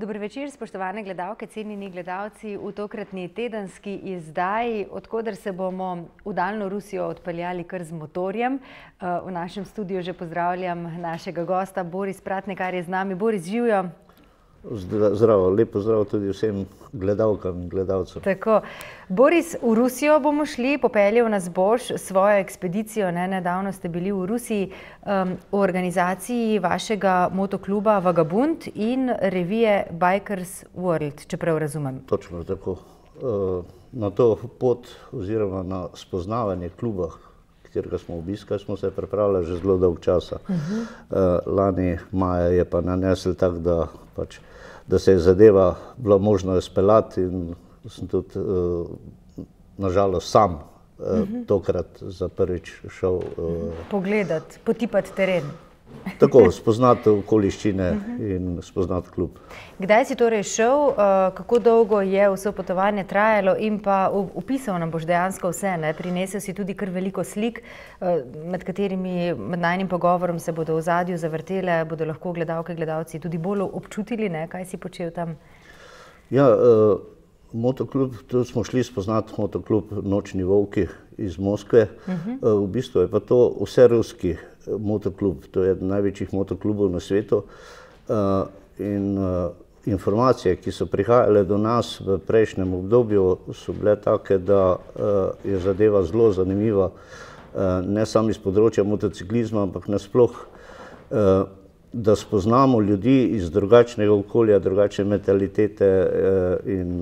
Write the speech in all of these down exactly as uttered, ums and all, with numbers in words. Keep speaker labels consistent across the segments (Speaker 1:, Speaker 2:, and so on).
Speaker 1: Dober večer, spoštovane gledalke, cenjeni gledalci, v tokratni tedenski izdaji, od koder se bomo v daljno Rusijo odpeljali kar z motorjem. V našem studiu že pozdravljam našega gosta, Boris Pratnikar je z nami. Boris, živjo.
Speaker 2: Zdravo, lep pozdrav tudi vsem gledalkam in gledalcem.
Speaker 1: Tako. Boris, v Rusijo bomo šli, popeljal nas boš svojo ekspedicijo, ne, nedavno ste bili v Rusiji, um, v organizaciji vašega motokluba Vagabund in revije Bikers World, če prav razumem.
Speaker 2: Točno tako. Na to pot oziroma na spoznavanje kluba, katerega smo obiskali, smo se pripravljali že zelo dolg časa. Uh-huh. Lani maja je pa nanesel tak, da pač da se je zadeva bila možno izpeljati in sem tudi nažalost sam uh-huh. tokrat za prvič šel
Speaker 1: pogledati, potipati teren.
Speaker 2: Tako, spoznati okoliščine uh-huh. in spoznati klub.
Speaker 1: Kdaj si torej šel, kako dolgo je vse potovanje trajalo in pa opisal nam boš dejansko vse, ne? Prinesel si tudi kar veliko slik, med katerimi med najnim pogovorom se bodo v ozadju zavrtele, bodo lahko gledalke, gledalci tudi bolj občutili, ne? Kaj si počel tam?
Speaker 2: Ja, uh, motoklub, tu smo šli spoznati motoklub Nočni volki iz Moskve. Uh-huh. uh, v bistvu je pa to vse ruski motoklub, to je eden največjih motoklubov na svetu. Uh, in uh, informacije, ki so prihajale do nas v prejšnjem obdobju, so bile take, da uh, je zadeva zelo zanimiva, uh, ne samo iz področja motociklizma, ampak nasploh, uh, da spoznamo ljudi iz drugačnega okolja, drugačne mentalitete uh, in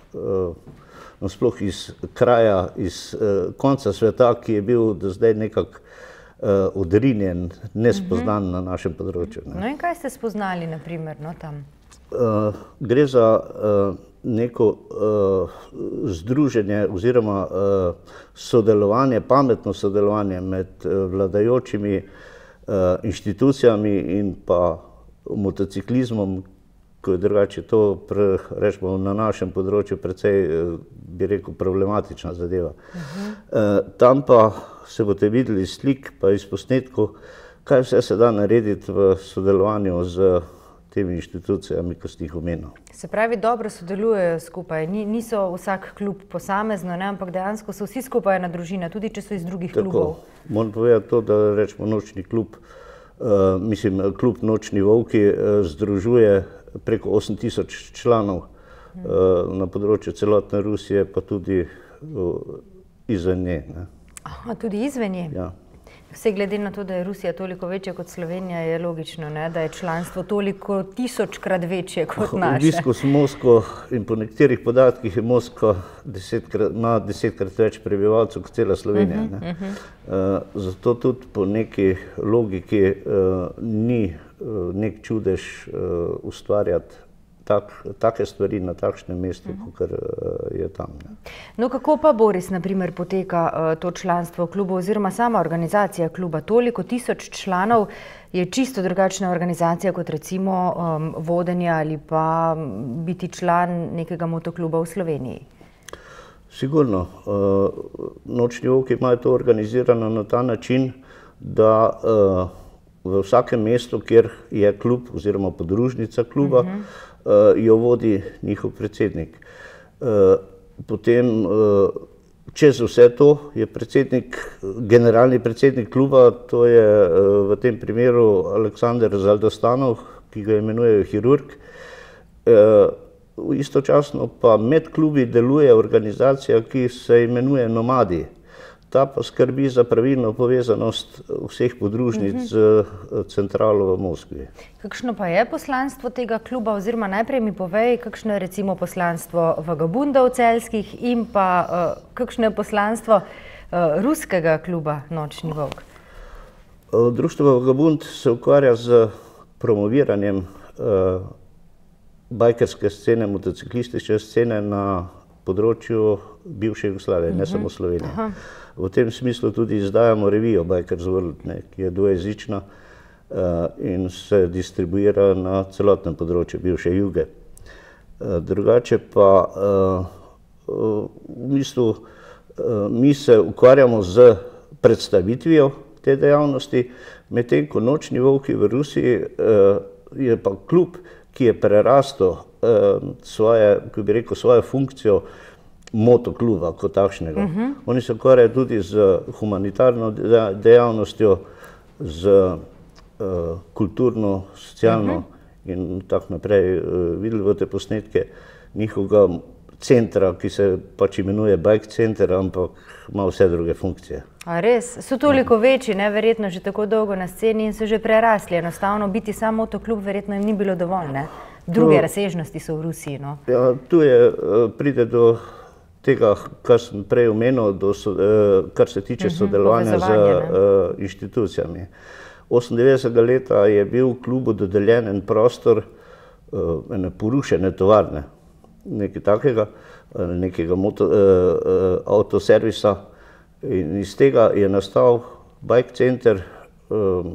Speaker 2: uh, nasploh iz kraja, iz uh, konca sveta, ki je bil do zdaj nekako Uh, odrinjen, nespoznan uh-huh. na našem področju. Ne.
Speaker 1: No in kaj ste spoznali, na primer, no, tam?
Speaker 2: Uh, gre za uh, neko uh, združenje oziroma uh, sodelovanje, pametno sodelovanje med uh, vladajočimi uh, inštitucijami in pa motociklizmom, ko je drugače to, pre, rečemo, na našem področju precej, bi rekel, problematična zadeva. Uh-huh. uh, tam pa se boste videli slik pa iz posnetkov, kaj vse se da narediti v sodelovanju z temi inštitucijami, ko ste jih omenil.
Speaker 1: Se pravi, dobro sodelujejo skupaj, niso vsak klub posamezno, ne, ampak dejansko so vsi skupaj ena družina, tudi če so iz drugih
Speaker 2: Tako,
Speaker 1: klubov.
Speaker 2: Moram povedati to, da rečemo Nočni klub, uh, mislim, klub Nočni volki uh, združuje preko osem tisoč članov hmm. uh, na področju celotne Rusije, pa tudi uh, izven nje. Ne.
Speaker 1: Aha, tudi izven nje?
Speaker 2: Ja.
Speaker 1: Vse glede na to, da je Rusija toliko večja kot Slovenija, je logično, ne, da je članstvo toliko tisočkrat večje kot naše.
Speaker 2: Obiskal sem Moskvo in po nekaterih podatkih je Moskva desetkrat, ima desetkrat več prebivalcev kot cela Slovenija.
Speaker 1: Uh-huh,
Speaker 2: ne.
Speaker 1: uh-huh.
Speaker 2: Uh, zato tudi po neki logiki uh, ni uh, nek čudež uh, ustvarjati Tak, take stvari na takšnem mestu, uh-huh. kot je tam. Ne.
Speaker 1: No, kako pa, Boris, na primer, poteka uh, to članstvo v klubu oziroma sama organizacija kluba? Toliko tisoč članov je čisto drugačna organizacija kot recimo um, vodenje ali pa biti član nekega motokluba v Sloveniji.
Speaker 2: Sigurno. Uh, Nočni volki imajo to organizirano na ta način, da uh, v vsakem mestu, kjer je klub oziroma podružnica kluba, uh-huh. Uh, jo vodi njihov predsednik. Uh, potem uh, čez vse to je predsednik, generalni predsednik kluba, to je uh, v tem primeru Aleksandar Zaldostanov, ki ga imenujejo kirurg. Uh, istočasno pa med klubi deluje organizacija, ki se imenuje Nomadi. Ta pa skrbi za pravilno povezanost vseh podružnic z uh-huh. centralo v Moskvi.
Speaker 1: Kakšno pa je poslanstvo tega kluba, oziroma najprej mi povej, kakšno je recimo poslanstvo Vagabundov celjskih in pa uh, kakšno je poslanstvo uh, ruskega kluba Nočni volk?
Speaker 2: Uh, Društvo Vagabund se ukvarja z promoviranjem uh, bajkerske scene, motociklistične scene na področju bivše Jugoslavije, uh-huh. ne samo Slovenije. Aha. V tem smislu tudi izdajamo revijo Bikers World, ne, ki je dvojezična uh, in se distribuira na celotnem področju bivše Juge. Uh, drugače pa uh, uh, v bistvu uh, mi se ukvarjamo z predstavitvijo te dejavnosti, medtem ko Nočni volki v Rusiji uh, je pa klub, ki je prerastel svoje, kako bi rekel, svojo funkcijo motokluba kot takšnega. Uh -huh. Oni se ukvarjajo tudi z humanitarno dejavnostjo, z uh, kulturno, socialno uh -huh. in tako naprej. Uh, videli boste posnetke njihovega centra, ki se pač imenuje Bike Center, ampak ima vse druge funkcije.
Speaker 1: A res? So toliko večji, ne? Verjetno že tako dolgo na sceni in so že prerasli. Enostavno biti sam motoklub verjetno jim ni bilo dovolj, ne? Druge to, razsežnosti so v Rusiji, no? Ja,
Speaker 2: tu je, pride do tega, kar sem prej omenil, do, kar se tiče uh -huh, sodelovanja z uh, inštitucijami. osemindevetdesetega leta je bil v klubu dodeljen en prostor, uh, ene porušene tovarne, nekaj takega, nekega moto, uh, uh, avtoservisa, in iz tega je nastal Bike Center, um,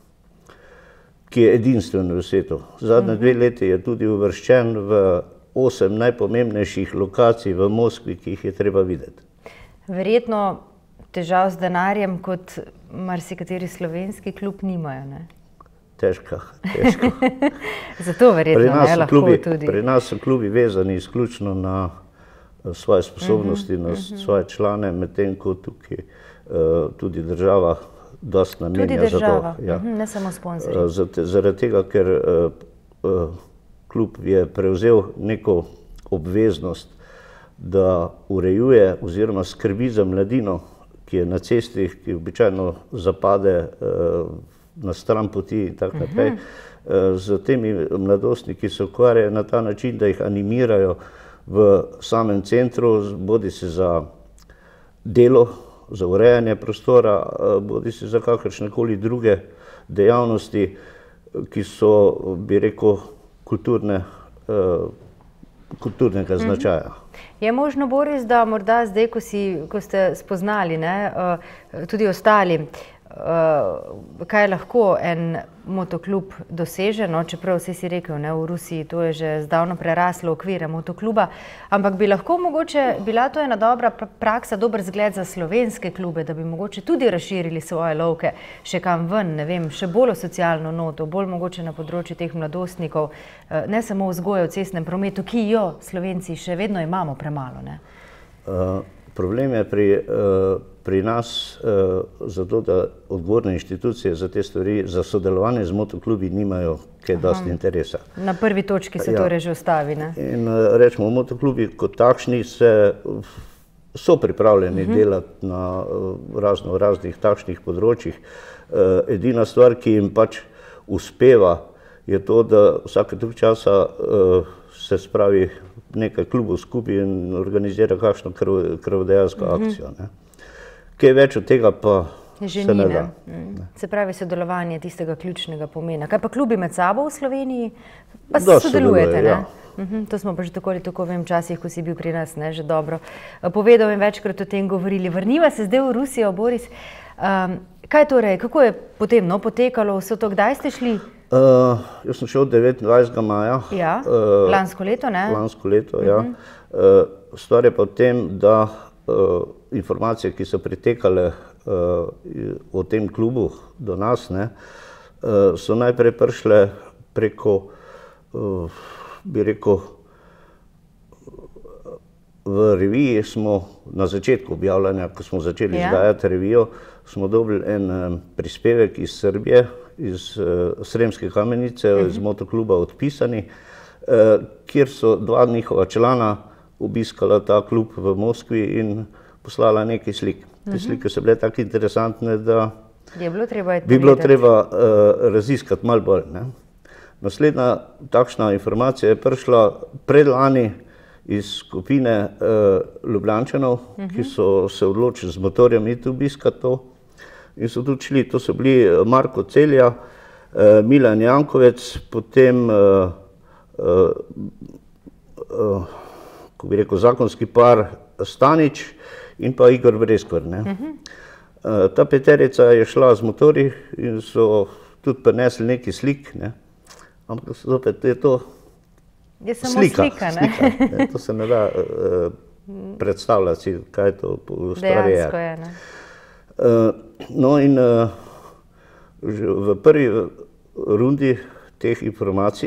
Speaker 2: ki je edinstven v svetu. Zadnje dve leti je tudi uvrščen v osem najpomembnejših lokacij v Moskvi, ki jih je treba videti.
Speaker 1: Verjetno težav z denarjem kot marsikateri slovenski klub nimajo, ne?
Speaker 2: Težko, težko.
Speaker 1: Zato verjetno ne lahko
Speaker 2: klubi,
Speaker 1: tudi.
Speaker 2: Pri nas so klubi vezani izključno na svoje sposobnosti, uh -huh, na uh -huh. svoje člane, medtem ko tukaj uh, tudi država dosti namenja
Speaker 1: tudi država.
Speaker 2: za to. Ja.
Speaker 1: Uh -huh, ne samo sponzorji.
Speaker 2: Zaradi, zaradi tega, ker uh, uh, klub je prevzel neko obveznost, da urejuje oziroma skrbi za mladino, ki je na cesti, ki običajno zapade uh, na stran poti in tako naprej. Uh -huh. uh, z temi mladostniki se ukvarjajo na ta način, da jih animirajo v samem centru, bodi se za delo, za urejanje prostora, bodi se za kakršnekoli druge dejavnosti, ki so, bi rekel, kulturne, uh, kulturnega značaja.
Speaker 1: Je možno, Boris, da morda zdaj, ko, si, ko ste spoznali, ne, uh, tudi ostali, uh, kaj lahko en motoklub doseže, no, čeprav vse si rekel, ne, v Rusiji to je že zdavno preraslo okvire motokluba, ampak bi lahko mogoče bila to ena dobra praksa, dober zgled za slovenske klube, da bi mogoče tudi razširili svoje lovke še kam ven, ne vem, še bolj v socialno noto, bolj mogoče na področju teh mladostnikov, ne samo vzgoje v cestnem prometu, ki jo Slovenci še vedno imamo premalo, ne?
Speaker 2: Uh, problem je pri uh, pri nas uh, zato, da odgovorne inštitucije za te stvari, za sodelovanje z motoklubi nimajo kaj dosti interesa.
Speaker 1: Na prvi točki se ja. torej že ustavi, ne?
Speaker 2: In uh, rečemo, motoklubi kot takšni se, so pripravljeni uh -huh. delati na uh, razno raznih takšnih področjih. Uh, edina stvar, ki jim pač uspeva, je to, da vsake toliko časa uh, se spravi nekaj klubov skupaj in organizira kakšno krv, krvodajalsko uh -huh. akcijo, ne? Kaj več od tega pa
Speaker 1: že
Speaker 2: se
Speaker 1: ni,
Speaker 2: ne da.
Speaker 1: Mm. Se pravi, sodelovanje tistega ključnega pomena. Kaj pa klubi med sabo v Sloveniji? Pa
Speaker 2: da
Speaker 1: sodelujete,
Speaker 2: sodeluje,
Speaker 1: ne?
Speaker 2: Ja.
Speaker 1: Uh-huh. To smo pa že tako ali tako vem časih, ko si bil pri nas, ne, že dobro povedal in večkrat o tem govorili. Vrniva se zdaj v Rusijo, Boris. Um, kaj torej, kako je potem no, potekalo vse to? Kdaj ste šli?
Speaker 2: Uh, jaz sem šel devetindvajsetega maja.
Speaker 1: Ja, uh, lansko leto, ne?
Speaker 2: Lansko leto, uh-huh. ja. Uh, stvar je pa v tem, da uh, informacije, ki so pritekale uh, o tem klubu do nas, ne, uh, so najprej prišle preko, uh, bi rekel, v reviji smo na začetku objavljanja, ko smo začeli ja. izdajati revijo, smo dobili en um, prispevek iz Srbije, iz uh, Sremske Kamenice, uh-huh. iz motokluba Odpisani, uh, kjer so dva njihova člana obiskala ta klub v Moskvi in poslala nekaj slik. Te uh-huh. slike so bile tako interesantne, da
Speaker 1: je bilo treba
Speaker 2: bi bilo treba uh, raziskati malo bolj. Ne? Naslednja takšna informacija je prišla predlani iz skupine uh, Ljubljančanov, uh-huh. ki so se odločili z motorjem iti obiskati to. In so tudi šli, to so bili Marko Celja, uh, Milan Jankovec, potem uh, uh, uh, ko bi rekel, zakonski par Stanič in pa Igor Breskvar. Ne? Uh-huh. uh, ta peterica je šla z motorji in so tudi prinesli nekaj slik, ne? Ampak zopet je to
Speaker 1: je samo
Speaker 2: slika.
Speaker 1: slika, ne?
Speaker 2: slika ne? To se ne da uh, predstavljati, kaj to v stvari je.
Speaker 1: Dejansko je, ne?
Speaker 2: Uh, no in uh, že v prvi rundi teh informacij,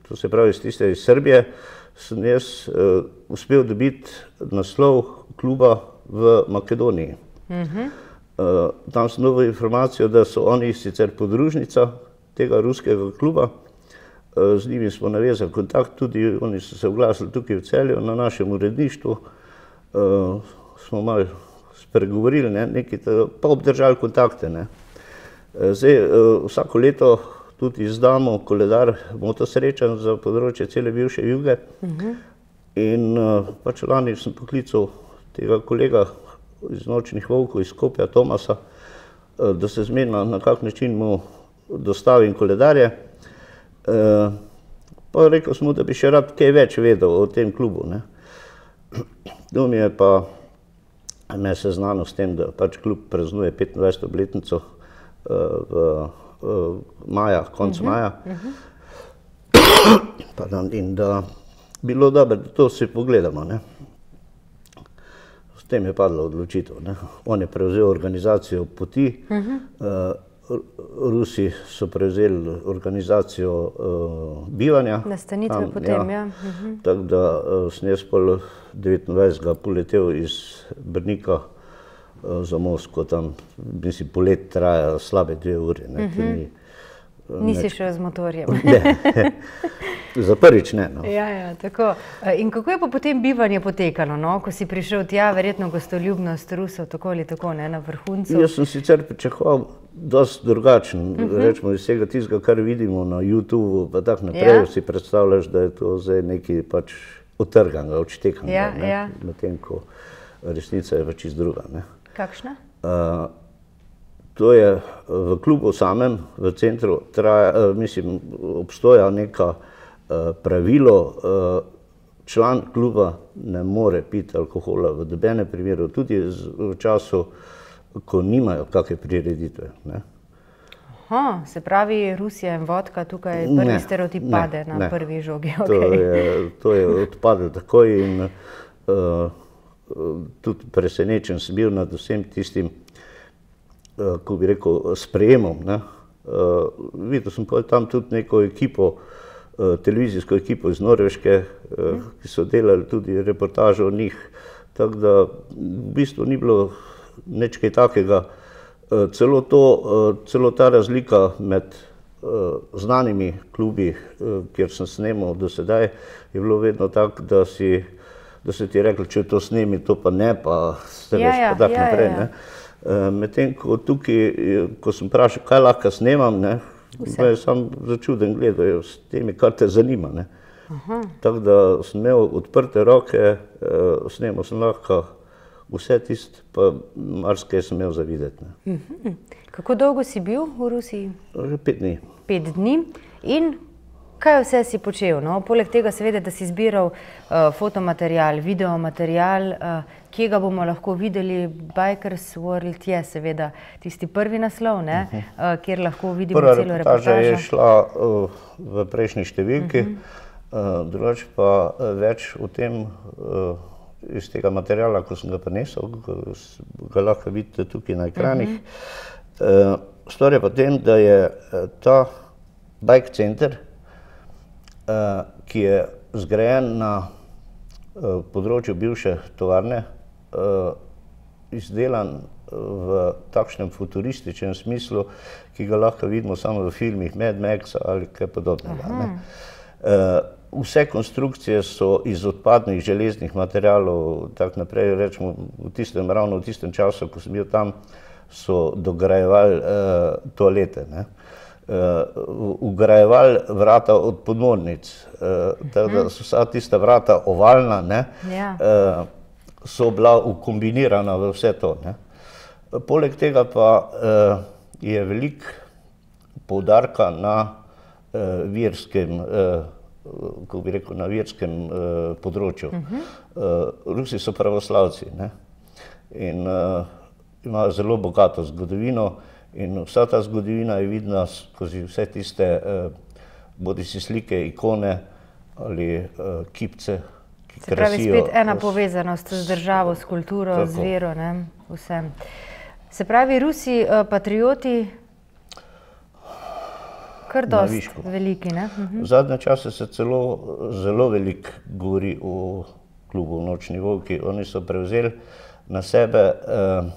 Speaker 2: to se pravi iz tiste iz Srbije, sem jaz uh, uspel dobiti naslov kluba v Makedoniji. Uh-huh. uh, tam sem dobil informacijo, da so oni sicer podružnica tega ruskega kluba, uh, z njimi smo navezali kontakt, tudi oni so se oglasili tukaj v Celju na našem uredništvu, uh, smo malo spregovorili, ne, nekaj, pa obdržali kontakte. Ne. Zdaj, uh, vsako leto tudi izdamo koledar motosrečanj za področje cele bivše Juge. Uh-huh. In uh, pač lani sem poklical tega kolega iz Nočnih volkov, iz Skopja, Tomasa, uh, da se zmenila, na kak način mu dostavim koledarje. Uh, pa rekel sem mu, da bi še rad kaj več vedel o tem klubu. Ne. To mi je pa me seznanil s tem, da pač klub praznuje petindvajseto obletnico uh, v Uh, maja, konc uh-huh, maja. Uh-huh. Pardon, in da bilo dobro, da to si pogledamo. Ne. S tem je padla odločitev. Ne. On je prevzel organizacijo poti, uh-huh. uh, Rusi so prevzeli organizacijo uh, bivanja.
Speaker 1: Nastanitve tam, potem, ja. ja. Uh-huh.
Speaker 2: Tako da uh, sem jaz pol devetindvajsetega poletel iz Brnika za Moskvo, tam mislim, polet traja slabe dve uri. Ne,
Speaker 1: uh-huh. ni, Nisi šel z motorjem.
Speaker 2: Ne, za prvič ne. No.
Speaker 1: Ja, ja, tako. In kako je pa potem bivanje potekalo, no? Ko si prišel tja, verjetno gostoljubnost Rusov, tako ali tako, ne, na vrhuncu?
Speaker 2: Jaz sem sicer pričakoval dosti drugačen, uh-huh. rečemo iz vsega tistega, kar vidimo na YouTubeu, pa tak naprej, ja. Si predstavljaš, da je to zdaj nekaj pač utrganga, odštekanga,
Speaker 1: ja, ja.
Speaker 2: medtem ko resnica je pa čisto druga. Ne.
Speaker 1: Kakšna?
Speaker 2: Uh, to je v klubu samem, v centru, traja, uh, mislim, obstoja neka uh, pravilo, uh, član kluba ne more piti alkohola v nobenem primeru, tudi z, v času, ko nimajo kakšne prireditve. Ne.
Speaker 1: Aha, se pravi, Rusija in vodka, tukaj prvi ne, stereotip pade ne, na ne. prvi žogi. Okay.
Speaker 2: To je, to je odpadlo takoj in uh, tudi presenečen sem bil nad vsem tistim, uh, ko bi rekel, sprejemom. Ne. Uh, videl sem pa tam tudi neko ekipo, uh, televizijsko ekipo iz Norveške, uh, ki so delali tudi reportažo o njih, tako da v bistvu ni bilo nič kaj takega. Uh, celo, to, uh, celo ta razlika med uh, znanimi klubi, uh, kjer sem snemal do sedaj, je bilo vedno tako, da si da so ti rekli, če to snemi, to pa ne, pa ste
Speaker 1: ja,
Speaker 2: veš,
Speaker 1: ja,
Speaker 2: pa tak
Speaker 1: ja,
Speaker 2: naprej.
Speaker 1: Ja, ja.
Speaker 2: Uh, medtem, ko tukaj, ko sem vprašal, kaj lahko snemam, ne, me je sam začuden gledal, s temi, kar te zanima. Ne. Tako da sem imel odprte roke, uh, snemal sem lahko vse tisto, pa marsikaj sem imel za videti. Ne.
Speaker 1: Uh-huh. Kako dolgo si bil v Rusiji?
Speaker 2: Pet dni.
Speaker 1: Pet dni. In kaj vse si počel? No? Poleg tega seveda, da si zbiral uh, fotomaterial, videomaterial, uh, kje ga bomo lahko videli, Bikers World je seveda tisti prvi naslov, ne? Uh-huh. uh, kjer lahko vidimo
Speaker 2: Prva
Speaker 1: celo reportažo.
Speaker 2: Prva reportaža je šla uh, v prejšnji številki, uh-huh. uh, drugače pa uh, več o tem uh, iz tega materiala, ko sem ga prinesel, ga lahko vidite tukaj na ekranih. Uh-huh. uh, stvar je pa tem, da je uh, ta bike center, Uh, ki je zgrajen na uh, področju bivše tovarne, uh, izdelan v takšnem futurističnem smislu, ki ga lahko vidimo samo v filmih Mad Maxa ali kaj podobnega. Ne? Uh, vse konstrukcije so iz odpadnih železnih materialov, tako naprej, rečemo, v tistem, ravno v tistem času, ko sem bil tam, so dograjevali uh, toalete. Ne? Uh, ugrajevali vrata od podmornic, uh, tako da so vsa tista vrata ovalna, ne,
Speaker 1: ja.
Speaker 2: uh, so bila ukombinirana v vse to. Ne. Poleg tega pa uh, je velik poudarka na uh, verskem, uh, kako bi rekel, na verskem uh, področju. Uh-huh. uh, Rusi so pravoslavci, ne, in uh, imajo zelo bogato zgodovino. In vsa ta zgodovina je vidna skozi vse tiste uh, bodisi slike, ikone ali uh, kipce, ki krasijo.
Speaker 1: Se pravi, spet ena povezanost z državo, s kulturo, tako. Z vero, ne, vsem. Se pravi, Rusi, uh, patrioti, kar dosti veliki, ne?
Speaker 2: V zadnje čase se celo zelo veliko govori o klubu Nočni volki. Oni so prevzeli na sebe, eh,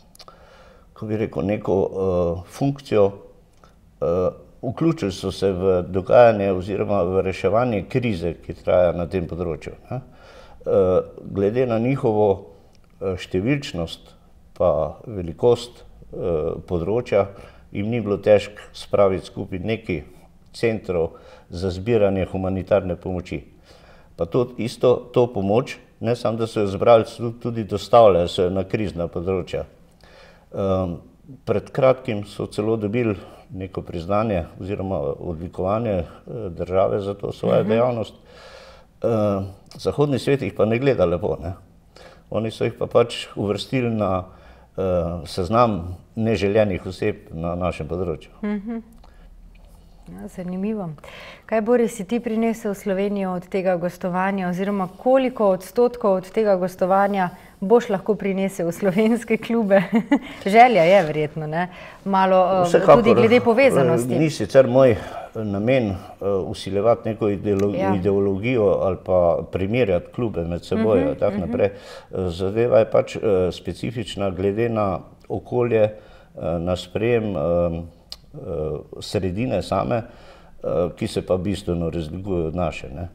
Speaker 2: ko bi rekel, neko eh, funkcijo, eh, vključili so se v dogajanje oziroma v reševanje krize, ki traja na tem področju. Ne? Eh, glede na njihovo številčnost pa velikost eh, področja, jim ni bilo težko spraviti skupaj nekaj centrov za zbiranje humanitarne pomoči. Pa to isto, to pomoč, ne samo da so jo zbrali, tudi dostavljajo se na krizna področja. Um, pred kratkim so celo dobili neko priznanje oziroma odlikovanje države za to svojo uh-huh. dejavnost. Uh, zahodni svet jih pa ne gleda lepo, ne? Oni so jih pa pač uvrstili na uh, seznam neželjenih oseb na našem področju.
Speaker 1: Uh-huh. Ja, zanimivo. Kaj, Boris, si ti prinesel v Slovenijo od tega gostovanja oziroma koliko odstotkov od tega gostovanja boš lahko prinesel v slovenske klube? Želja je verjetno, ne? Malo uh, tudi glede povezanosti.
Speaker 2: Ni sicer moj namen uh, usiljevati neko ideologi ja. ideologijo ali pa primerjati klube med seboj, uh-huh, tak uh-huh. naprej. Zadeva je pač uh, specifična glede na okolje, uh, na sprejem uh, uh, sredine same, uh, ki se pa bistveno razlikujejo od naše. Ne?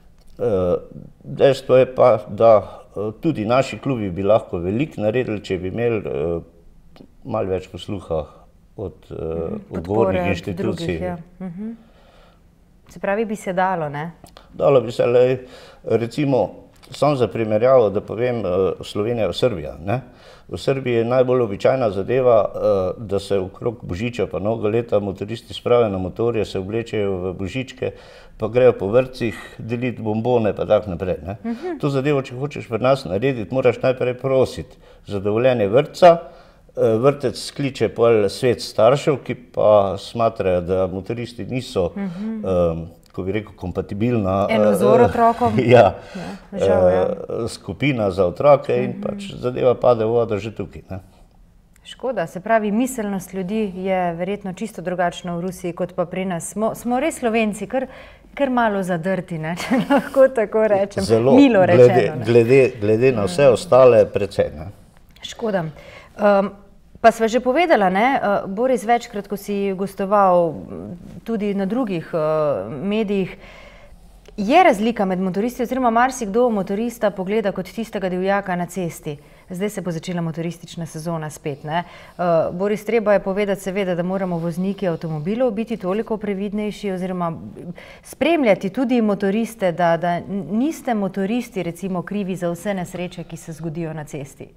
Speaker 2: Uh, dejstvo je pa, da uh, tudi naši klubi bi lahko veliko naredili, če bi imeli uh, malo več posluha od uh, odgovornih inštitucij.
Speaker 1: Drugih, ja. uh-huh. Se pravi, bi se dalo, ne?
Speaker 2: Dalo bi se, le, recimo, samo za primerjavo, da povem, uh, Slovenija je Srbija. Ne? V Srbiji je najbolj običajna zadeva, uh, da se okrog Božiča pa mnogo leta motoristi spravijo na motorje, se oblečejo v božičke, pa grejo po vrtcih deliti bombone, pa tak naprej. Ne? Uh-huh. To zadevo, če hočeš pri nas narediti, moraš najprej prositi za dovoljenje vrtca. Vrtec skliče pol svet staršev, ki pa smatrajo, da motoristi niso, uh-huh. um, ko bi rekel, kompatibilna
Speaker 1: Enozor otrokom.
Speaker 2: ja, ja, žal, ja. skupina za otroke in uh-huh. pač zadeva pade v vodo že tukaj. Ne?
Speaker 1: Škoda, se pravi, miselnost ljudi je verjetno čisto drugačna v Rusiji, kot pa pri nas. Smo, smo res Slovenci, kar, kar malo zadrti, ne? Če lahko tako rečem,
Speaker 2: zelo,
Speaker 1: milo rečeno.
Speaker 2: Glede, glede, glede na vse ostale precej. Ne?
Speaker 1: Škoda. Um, pa sva že povedala, ne, uh, Boris, večkrat, ko si gostoval tudi na drugih uh, medijih, je razlika med motoristi, oziroma marsikdo motorista pogleda kot tistega divjaka na cesti. Zdaj se bo začela motoristična sezona spet, ne. Uh, Boris, treba je povedati seveda, da moramo vozniki avtomobilov biti toliko previdnejši oziroma spremljati tudi motoriste, da, da niste motoristi recimo krivi za vse nesreče, ki se zgodijo na cesti.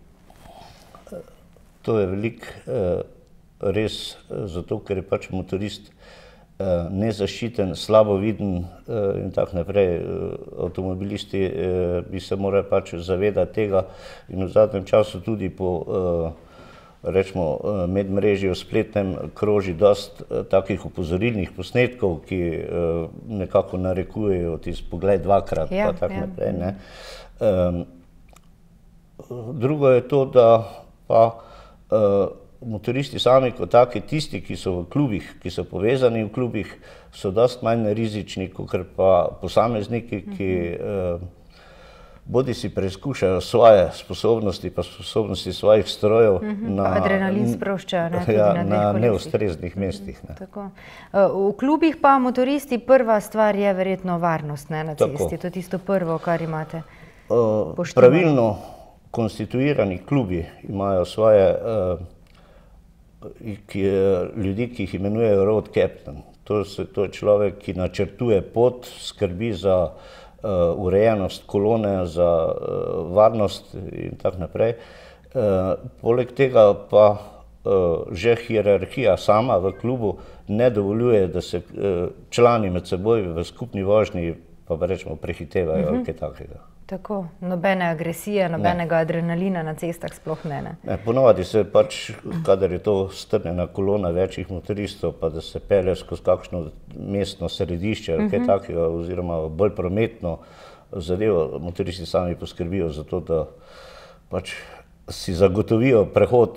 Speaker 2: To je veliko eh, res zato, ker je pač motorist eh, nezaščiten, slabo viden eh, in tako naprej. Avtomobilisti eh, bi se morali pač zavedati tega in v zadnjem času tudi po eh, rečemo medmrežju spletnem kroži dosti eh, takih opozorilnih posnetkov, ki eh, nekako narekujejo tisti pogled dvakrat, ja, pa tako ja. naprej. Ne? Eh, drugo je to, da pa Uh, motoristi sami kot taki, tisti, ki so v klubih, ki so povezani v klubih, so dosti manj rizični, kot pa posamezniki, ki uh, bodi si preizkušajo svoje sposobnosti, pa sposobnosti svojih strojev
Speaker 1: uh-huh. na, adrenalin sproščajo, ne,
Speaker 2: ja,
Speaker 1: na,
Speaker 2: na neustreznih mestih. Ne.
Speaker 1: Tako. Uh, v klubih pa motoristi prva stvar je verjetno varnost, ne, na cesti. To je tisto prvo, kar imate.
Speaker 2: Uh, pravilno konstituirani klubi imajo svoje uh, ki, ljudi, ki jih imenujejo road captain. To, se, to je človek, ki načrtuje pot, skrbi za uh, urejenost kolone, za uh, varnost in tako naprej. Uh, poleg tega pa uh, že hierarhija sama v klubu ne dovoljuje, da se uh, člani med seboj v skupni vožnji pa rečemo prehitevajo ali kaj takega.
Speaker 1: Tako, nobene agresije, nobenega ne. adrenalina na cestah sploh ne, ne.
Speaker 2: Ne, ponovadi se pač, kadar je to strnjena kolona večjih motoristov, pa da se pelje skozi kakšno mestno središče ali kaj uh-huh. takega, oziroma bolj prometno zadevo, motoristi sami poskrbijo za to, da pač si zagotovijo prehod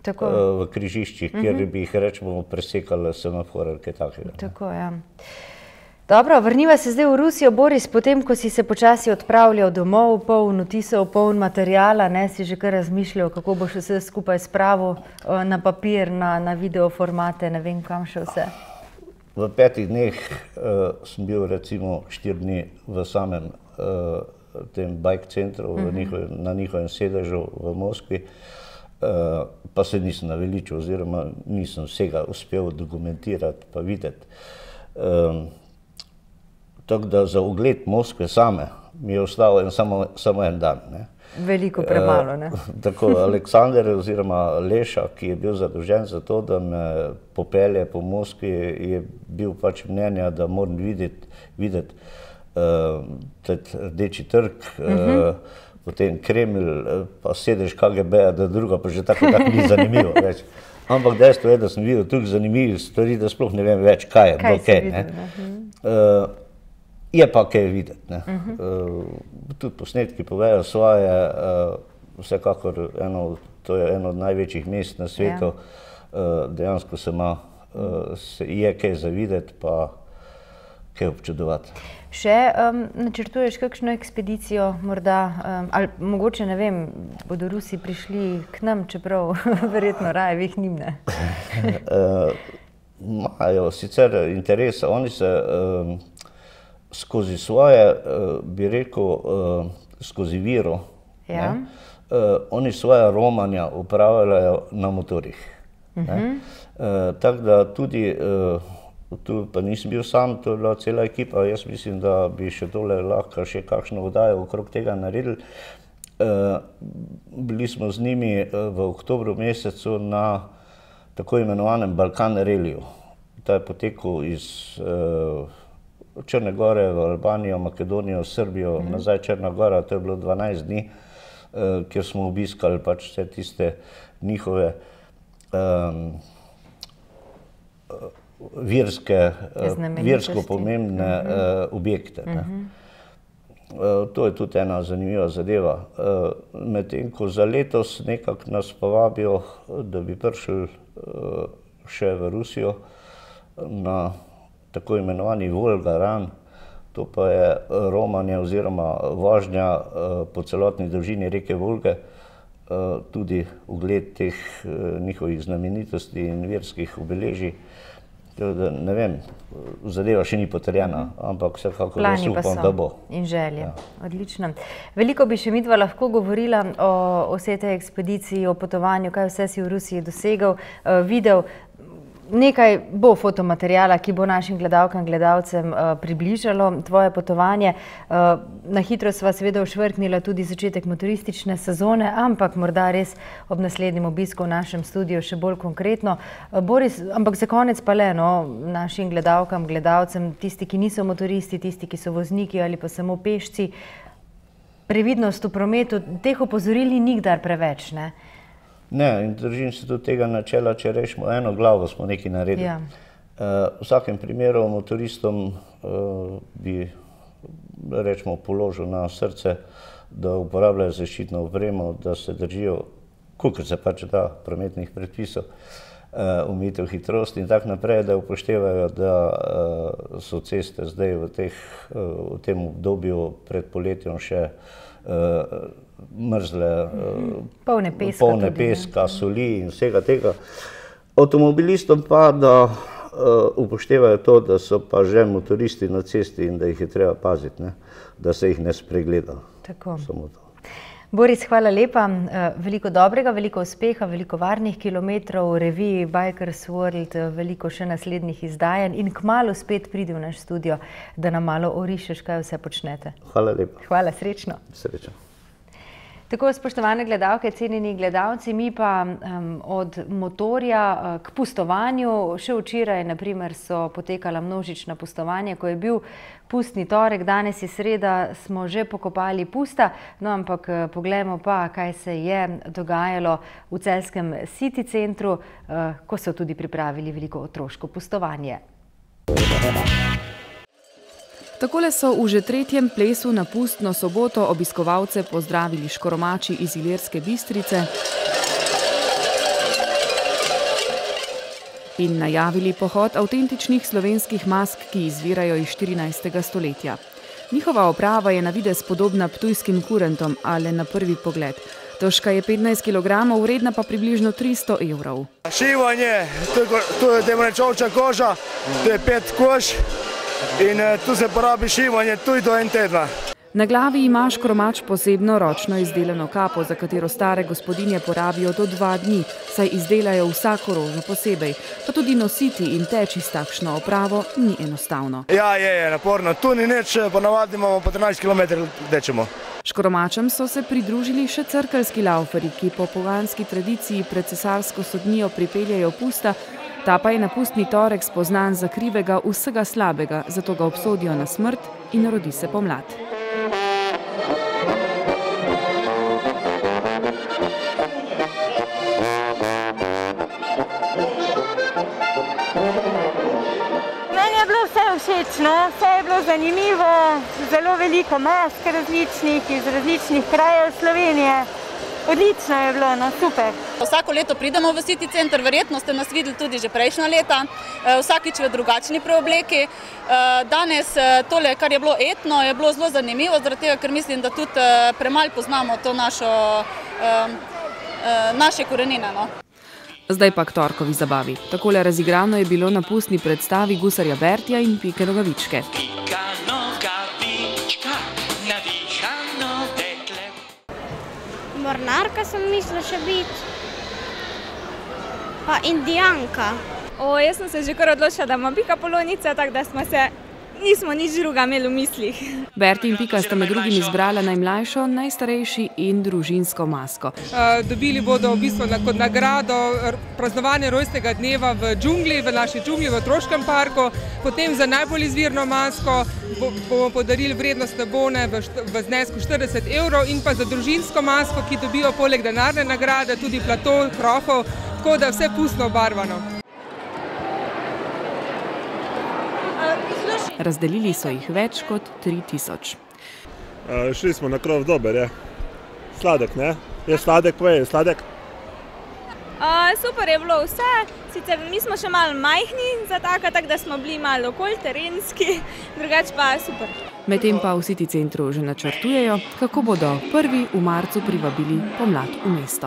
Speaker 2: v križiščih, kjer bi jih rečemo presekali semafor ali kaj takega.
Speaker 1: Tako, ja. Dobro, vrniva se zdaj v Rusijo. Boris, potem, ko si se počasi odpravljal domov, poln vtisov, poln materijala, ne, si že kar razmišljal, kako boš vse skupaj spravil na papir, na, na videoformate, ne vem, kam še vse.
Speaker 2: V petih dneh uh, sem bil recimo štiri dni v samem uh, tem bike centru, uh -huh. v njihov, na njihovem sedežu v Moskvi, uh, pa se nisem naveličil, oziroma nisem vsega uspel dokumentirati pa videti. Um, Tako da za ogled Moskve same mi je ostalo en, samo, samo en dan. Ne.
Speaker 1: Veliko premalo, ne?
Speaker 2: E, tako Aleksander oziroma Leša, ki je bil zadolžen za to, da me popelje po Moskvi, je bil pač mnenja, da moram videti, videti uh, Rdeči trg, uh -huh. uh, potem Kremlj, pa sedež K G B-ja, da druga pa že tako tak ni zanimivo več. Ampak dejstvo je, da sem videl tukaj zanimivih stvari, da sploh ne vem več, kaj je, kaj kaj, ne. Uh, Je pa kaj videti. Ne. Uh -huh. uh, tudi posnetki povejo svoje, uh, vsekakor eno, to je eno od največjih mest na svetu, ja. uh, dejansko se, ima, uh, se je kaj za videti, pa kaj občudovati.
Speaker 1: Še um, načrtuješ kakšno ekspedicijo, morda, um, ali mogoče, ne vem, bodo Rusi prišli k nam, čeprav verjetno raje vih njim ne?
Speaker 2: Imajo uh, sicer interesa, oni se um, skozi svoje, bi rekel, skozi viro,
Speaker 1: ja.
Speaker 2: ne, oni svoje romanja upravljajo na motorjih. Uh -huh. Tako da tudi, tu pa nisem bil sam, to je bila cela ekipa, jaz mislim, da bi še tole lahko še kakšno vodajo okrog tega naredili. Bili smo z njimi v oktobru mesecu na tako imenovanem Balkan Reliju. Ta je potekal iz Črne Gore v Albanijo, Makedonijo, Srbijo, mm. nazaj Črna Gora, to je bilo dvanajst dni, uh, kjer smo obiskali pač vse tiste njihove um, virske, uh, virsko pomembne mm -hmm. uh, objekte. Ne. Mm -hmm. uh, to je tudi ena zanimiva zadeva. Uh, Medtem ko za letos nekako nas povabijo, da bi prišli uh, še v Rusijo na tako imenovani Volga-Ran, to pa je romanje oziroma vožnja po celotni dolžini reke Volge, tudi ogled teh njihovih znamenitosti in verskih obeležij. Ne vem, zadeva še ni potrjena, ampak vsekako jaz upam, da bo.
Speaker 1: In želje. Ja. Odlično. Veliko bi še midva lahko govorila o vsej tej ekspediciji, o potovanju, kaj vse si v Rusiji dosegal, videl. Nekaj bo fotomaterijala, ki bo našim gledalkam in gledalcem uh, približalo tvoje potovanje. Uh, na hitro sva seveda ošvrknila tudi začetek motoristične sezone, ampak morda res ob naslednjem obisku v našem studiu še bolj konkretno. Uh, Boris, ampak za konec pa le, no, našim gledalkam, gledalcem, tisti, ki niso motoristi, tisti, ki so vozniki ali pa samo pešci, previdnost v prometu, teh opozoril ni nikdar preveč, ne?
Speaker 2: Ne, in držim se tudi tega načela, če rečemo eno glavo, smo nekaj naredili. Ja. Uh, v vsakem primeru motoristom uh, bi, rečemo, položil na srce, da uporabljajo zaščitno opremo, da se držijo, kolikor se pač da, prometnih predpisov, uh, omejitev hitrosti in tako naprej, da upoštevajo, da uh, so ceste zdaj v, teh, uh, v tem obdobju pred poletjem še uh, mrzle,
Speaker 1: polne peska,
Speaker 2: polne peska soli in vsega tega. Avtomobilistom pa, da uh, upoštevajo to, da so pa že motoristi na cesti in da jih je treba paziti, ne? Da se jih ne spregleda.
Speaker 1: Tako.
Speaker 2: Samo to.
Speaker 1: Boris, hvala lepa. Veliko dobrega, veliko uspeha, veliko varnih kilometrov v reviji Bikers World, veliko še naslednjih izdajanj in kmalu spet pridi v naš studio, da nam malo orišeš, kaj vse počnete.
Speaker 2: Hvala lepa.
Speaker 1: Hvala, srečno.
Speaker 2: Srečno.
Speaker 1: Tako, spoštovane gledalke, cenjeni gledalci, mi pa um, od motorja uh, k pustovanju. Še včeraj, na primer, so potekala množična pustovanja, ko je bil pustni torek, danes je sreda, smo že pokopali pusta, no ampak uh, poglejmo pa, kaj se je dogajalo v celjskem City centru, uh, ko so tudi pripravili veliko otroško pustovanje. Takole so v že tretjem plesu na pustno soboto obiskovalce pozdravili škoromači iz Ilirske Bistrice,
Speaker 3: in najavili pohod avtentičnih slovenskih mask, ki izvirajo iz štirinajstega stoletja. Njihova oprava je na videz podobna ptujskim kurentom, ali na prvi pogled. Težka je petnajst kilogramov, vredna pa približno tristo evrov.
Speaker 4: Šivanje, tu je temrečovča koža, tu je pet kož in tu se porabi šivanje tudi do en tedna.
Speaker 3: Na glavi ima škromač posebno ročno izdelano kapo, za katero stare gospodinje porabijo do dva dni, saj izdelajo vsako rožo posebej. Pa tudi nositi in teči s takšno opravo ni enostavno.
Speaker 4: Ja, je, je naporno. Tu ni nič, ponavadi imamo po trinajst kilometrov tečemo.
Speaker 3: Škromačem so se pridružili še crkeljski laufarji, ki po poganski tradiciji pred cesarsko sodnijo pripeljajo pusta, ta pa je na pustni torek spoznan za krivega vsega slabega, zato ga obsodijo na smrt in rodi se pomlad.
Speaker 5: Meni je bilo vse všeč, no? Vse je bilo zanimivo, zelo veliko mask različnih iz različnih krajev Slovenije. Odlično je bilo, no, super.
Speaker 6: Vsako leto pridemo v City Center, verjetno ste nas videli tudi že prejšnja leta, vsakič v drugačni preobleki. Danes tole, kar je bilo etno, je bilo zelo zanimivo, zaradi tega, ker mislim, da tudi premalo poznamo to našo, naše korenine, no.
Speaker 3: Zdaj pa k torkovi zabavi. Takole razigrano je bilo na pustni predstavi gusarja Bertija in Pike Nogavičke.
Speaker 7: Mornarka sem mislila še biti, pa indijanka.
Speaker 8: O, jaz sem se že kar odločila, da ima Pika polonice, tako da smo se, nismo nič druga imeli v mislih.
Speaker 3: Berti in Pika sta med drugim izbrala najmlajšo, najstarejši in družinsko masko.
Speaker 9: Dobili bodo v bistvu kot nagrado praznovanje rojstnega dneva v džungli, v naši džungli, v otroškem parku. Potem za najbolj izvirno masko bomo podarili vrednostne bone v znesku štirideset evrov in pa za družinsko masko, ki dobijo poleg denarne nagrade tudi plato, krofov, tako da vse pustno obarvano.
Speaker 3: Razdelili so jih več kot tri tisoč.
Speaker 10: Šli smo na krov dober, je. Sladek, ne? Je sladek, pa je sladek?
Speaker 8: Super je bilo vse, sicer mi smo še malo majhni za taka, tako da smo bili malo okolj terenski, drugače pa super.
Speaker 3: Medtem pa v City Centru že načrtujejo, kako bodo prvi v marcu privabili pomlad v mesto.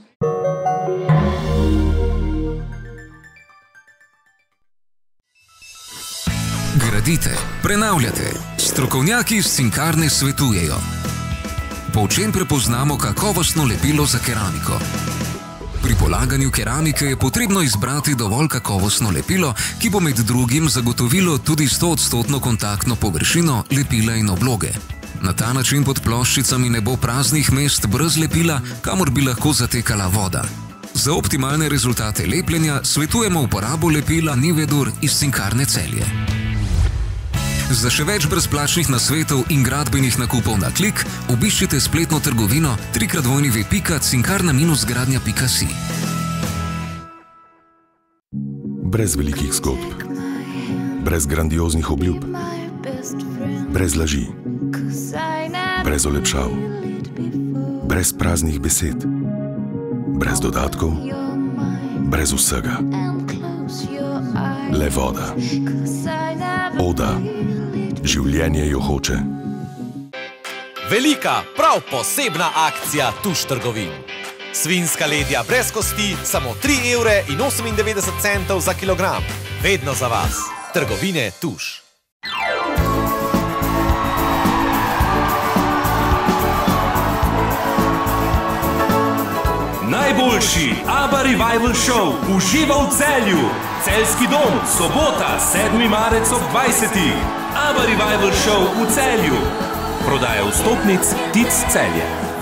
Speaker 11: Gradite, prenavljate, strokovnjaki iz Cinkarne svetujejo. Po čem prepoznamo kakovostno lepilo za keramiko? Pri polaganju keramike je potrebno izbrati dovolj kakovostno lepilo, ki bo med drugim zagotovilo tudi stoodstotno kontaktno površino lepila in obloge. Na ta način pod ploščicami ne bo praznih mest brez lepila, kamor bi lahko zatekala voda. Za optimalne rezultate lepljenja svetujemo uporabo lepila Nivedur iz Cinkarne Celje. Za še več brezplačnih nasvetov in gradbenih nakupov na klik, obiščite spletno trgovino tri krat w pika cinkarna gradnja pika si.
Speaker 12: Brez velikih zgodb, brez grandioznih obljub, brez laži, brez olepšav, brez praznih besed, brez dodatkov, brez vsega. Le voda. Oda. Življenje jo hoče.
Speaker 13: Velika, prav posebna akcija Tuš trgovin. Svinjska ledja brez kosti, samo tri evre in osemindevetdeset centov za kilogram. Vedno za vas. Trgovine Tuš.
Speaker 14: Najboljši ABBA Revival Show uživa v Celju. Celjski dom, sobota, sedmi marec ob dvajsetih. ABBA Revival Show v Celju. Prodaja vstopnic T I C Celje.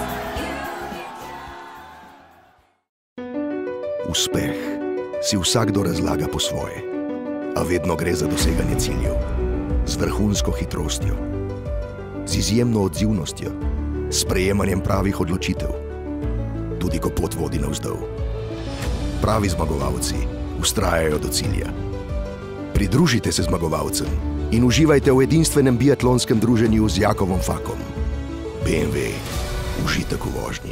Speaker 15: Uspeh si vsakdo razlaga po svoje, a vedno gre za doseganje ciljev. Z vrhunsko hitrostjo, z izjemno odzivnostjo, s sprejemanjem pravih odločitev, tudi ko pot vodi navzdol. Pravi zmagovalci vztrajajo do cilja. Pridružite se zmagovalcem in uživajte v edinstvenem biatlonskem druženju z Jakovom Fakom. B M W. Užitek v vožnji.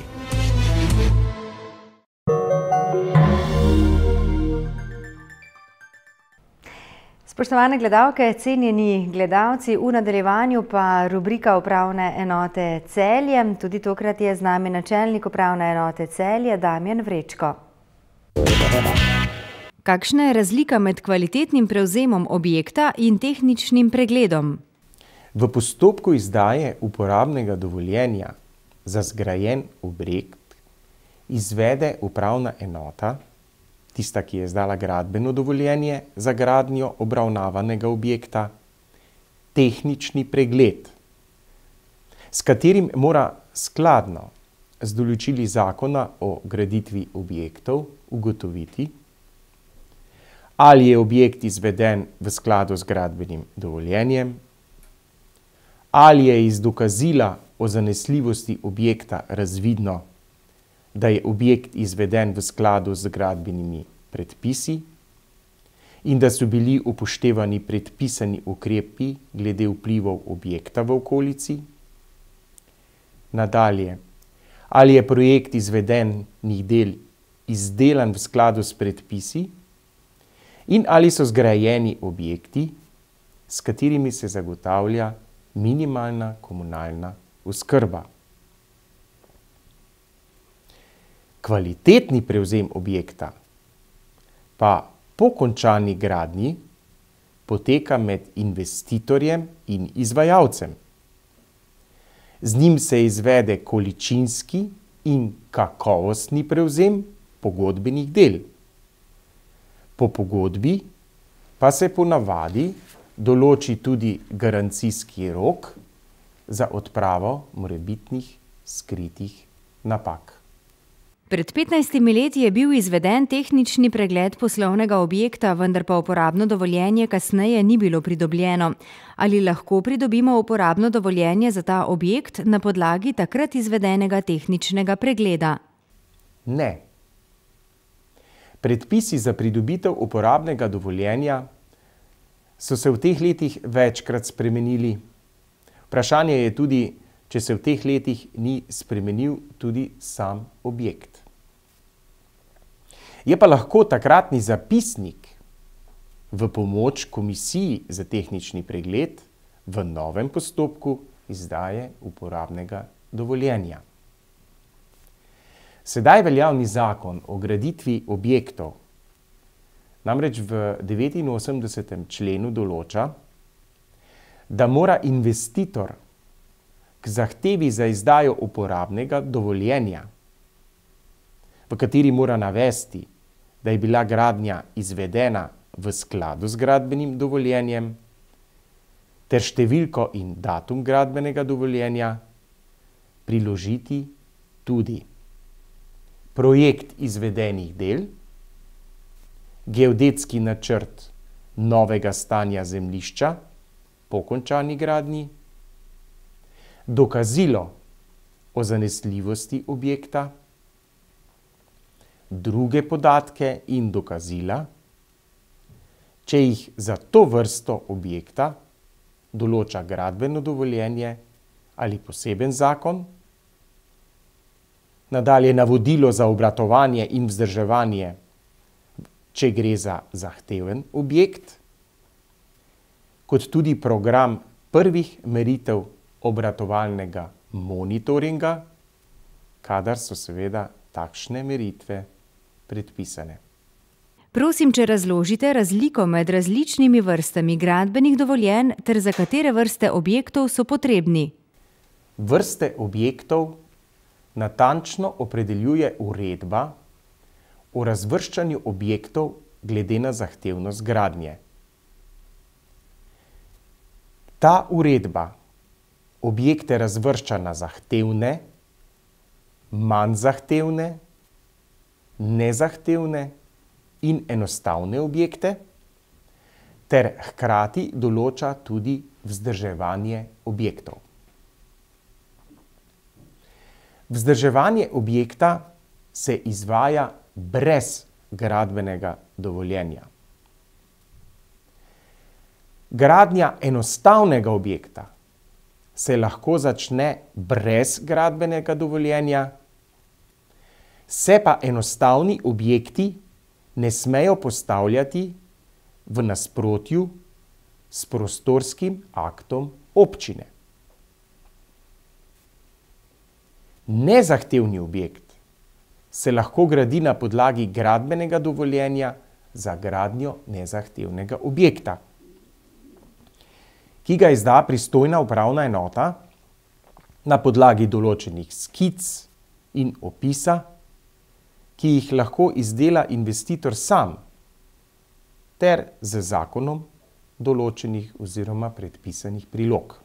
Speaker 1: Spoštovane gledalke, cenjeni gledalci, v nadaljevanju pa rubrika Upravne enote Celje. Tudi tokrat je z nami načelnik Upravne enote Celje, Damjan Vrečko. Kakšna je razlika med kvalitetnim prevzemom objekta in tehničnim pregledom?
Speaker 16: V postopku izdaje uporabnega dovoljenja za zgrajen objekt izvede upravna enota, tista, ki je izdala gradbeno dovoljenje za gradnjo obravnavanega objekta, tehnični pregled, s katerim mora skladno z določili zakona o graditvi objektov ugotoviti, ali je objekt izveden v skladu z gradbenim dovoljenjem, ali je iz dokazila o zanesljivosti objekta razvidno, da je objekt izveden v skladu z gradbenimi predpisi in da so bili upoštevani predpisani ukrepi glede vplivov objekta v okolici. Nadalje, ali je projekt izvedenih del izdelan v skladu s predpisi in ali so zgrajeni objekti, s katerimi se zagotavlja minimalna komunalna oskrba. Kvalitetni prevzem objekta pa po končani gradnji poteka med investitorjem in izvajalcem. Z njim se izvede količinski in kakovostni prevzem pogodbenih del. Po pogodbi pa se ponavadi določi tudi garancijski rok za odpravo morebitnih skritih napak.
Speaker 1: Pred petnajstimi leti je bil izveden tehnični pregled poslovnega objekta, vendar pa uporabno dovoljenje kasneje ni bilo pridobljeno. Ali lahko pridobimo uporabno dovoljenje za ta objekt na podlagi takrat izvedenega tehničnega pregleda?
Speaker 16: Ne. Predpisi za pridobitev uporabnega dovoljenja so se v teh letih večkrat spremenili. Vprašanje je tudi, če se v teh letih ni spremenil tudi sam objekt. Je pa lahko takratni zapisnik v pomoč komisiji za tehnični pregled v novem postopku izdaje uporabnega dovoljenja. Sedaj veljavni zakon o graditvi objektov namreč v devetinosemdesetem členu določa, da mora investitor k zahtevi za izdajo uporabnega dovoljenja, v kateri mora navesti, da je bila gradnja izvedena v skladu z gradbenim dovoljenjem, ter številko in datum gradbenega dovoljenja, priložiti tudi projekt izvedenih del, geodetski načrt novega stanja zemljišča po končani gradnji, dokazilo o zanesljivosti objekta, druge podatke in dokazila, če jih za to vrsto objekta določa gradbeno dovoljenje ali poseben zakon, nadalje navodilo za obratovanje in vzdrževanje, če gre za zahteven objekt, kot tudi program prvih meritev obratovalnega monitoringa, kadar so seveda takšne meritve predpisane.
Speaker 1: Prosim, če razložite razliko med različnimi vrstami gradbenih dovoljenj ter za katere vrste objektov so potrebni.
Speaker 16: Vrste objektov natančno opredeljuje uredba o razvrščanju objektov glede na zahtevnost gradnje. Ta uredba objekte razvršča na zahtevne, manj zahtevne, nezahtevne in enostavne objekte, ter hkrati določa tudi vzdrževanje objektov. Vzdrževanje objekta se izvaja brez gradbenega dovoljenja. Gradnja enostavnega objekta se lahko začne brez gradbenega dovoljenja, se pa enostavni objekti ne smejo postavljati v nasprotju s prostorskim aktom občine. Nezahtevni objekt se lahko gradi na podlagi gradbenega dovoljenja za gradnjo nezahtevnega objekta, ki ga izda pristojna upravna enota na podlagi določenih skic in opisa, ki jih lahko izdela investitor sam ter z zakonom določenih oziroma predpisanih prilog.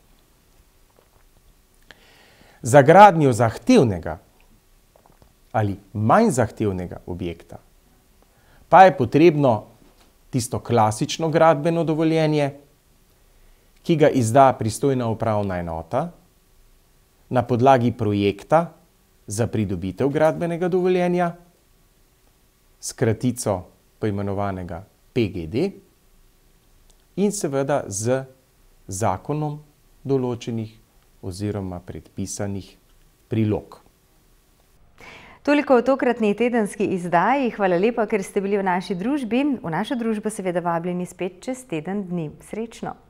Speaker 16: Za gradnjo zahtevnega ali manj zahtevnega objekta pa je potrebno tisto klasično gradbeno dovoljenje, ki ga izda pristojna upravna enota na podlagi projekta za pridobitev gradbenega dovoljenja s kratico poimenovanega P G D in seveda z zakonom določenih oziroma predpisanih prilog.
Speaker 1: Toliko o tokratni tedenski izdaji. Hvala lepa, ker ste bili v naši družbi. V našo družbo seveda vabljeni spet čez teden dni. Srečno!